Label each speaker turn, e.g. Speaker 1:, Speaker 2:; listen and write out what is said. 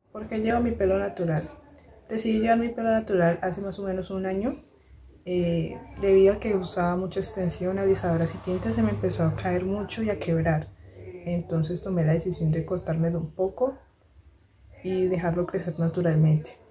Speaker 1: ¿Por qué llevo mi pelo natural? Decidí llevar mi pelo natural hace más o menos un año. Debido a que usaba mucha extensión, alisadoras y tintes, se me empezó a caer mucho y a quebrar. Entonces tomé la decisión de cortármelo un poco y dejarlo crecer naturalmente.